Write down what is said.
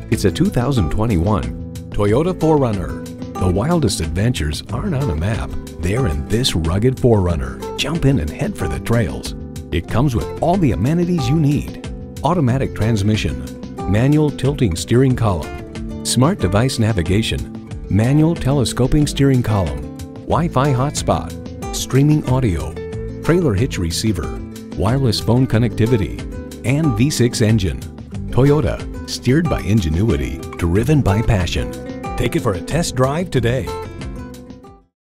It's a 2021 Toyota 4Runner. The wildest adventures aren't on a map. They're in this rugged 4Runner. Jump in and head for the trails. It comes with all the amenities you need. Automatic transmission, manual tilting steering column, smart device navigation, manual telescoping steering column, Wi-Fi hotspot, streaming audio, trailer hitch receiver, wireless phone connectivity, and V6 engine. Toyota, steered by ingenuity, driven by passion. Take it for a test drive today.